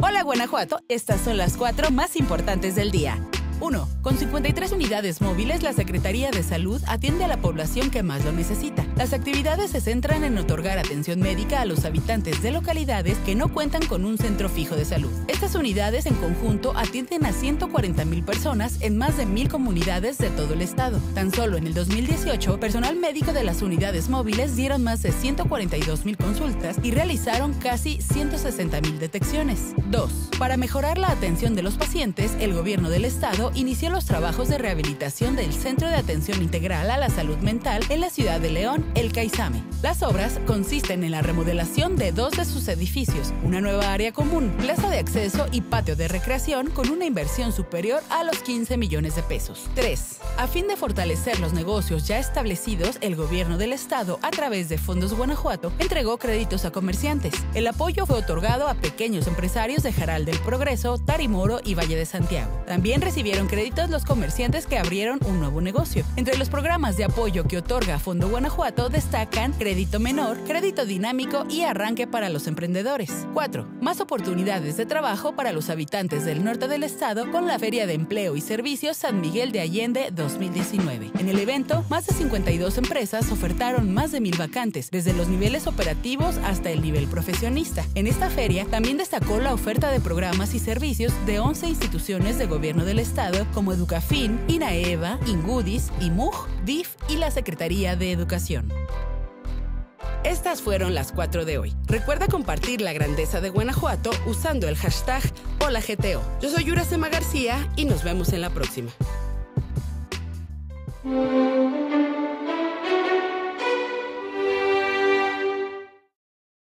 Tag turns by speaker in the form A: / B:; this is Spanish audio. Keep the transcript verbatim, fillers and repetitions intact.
A: Hola Guanajuato, estas son las cuatro más importantes del día. uno. Con cincuenta y tres unidades móviles, la Secretaría de Salud atiende a la población que más lo necesita. Las actividades se centran en otorgar atención médica a los habitantes de localidades que no cuentan con un centro fijo de salud. Estas unidades en conjunto atienden a ciento cuarenta mil personas en más de mil comunidades de todo el estado. Tan solo en el dos mil dieciocho, personal médico de las unidades móviles dieron más de ciento cuarenta y dos mil consultas y realizaron casi ciento sesenta mil detecciones. dos. Para mejorar la atención de los pacientes, el gobierno del estado inició los trabajos de rehabilitación del Centro de Atención Integral a la Salud Mental en la ciudad de León, el CAISAME. Las obras consisten en la remodelación de dos de sus edificios, una nueva área común, plaza de acceso y patio de recreación con una inversión superior a los quince millones de pesos. tres. A fin de fortalecer los negocios ya establecidos, el gobierno del estado, a través de Fondos Guanajuato, entregó créditos a comerciantes. El apoyo fue otorgado a pequeños empresarios de Jaral del Progreso, Tarimoro y Valle de Santiago. También recibieron créditos los comerciantes que abrieron un nuevo negocio. Entre los programas de apoyo que otorga Fondo Guanajuato destacan Crédito Menor, Crédito Dinámico y Arranque para los Emprendedores. cuatro. Más oportunidades de trabajo para los habitantes del norte del estado con la Feria de Empleo y Servicios San Miguel de Allende dos mil diecinueve. En el evento, más de cincuenta y dos empresas ofertaron más de mil vacantes, desde los niveles operativos hasta el nivel profesionista. En esta feria también destacó la oferta de programas y servicios de once instituciones de gobierno del estado como Educafin, INAEVA, Ingudis, IMUG, D I F y la Secretaría de Educación. Estas fueron las cuatro de hoy. Recuerda compartir la grandeza de Guanajuato usando el hashtag Hola G T O. Yo soy Yuracema García y nos vemos en la próxima.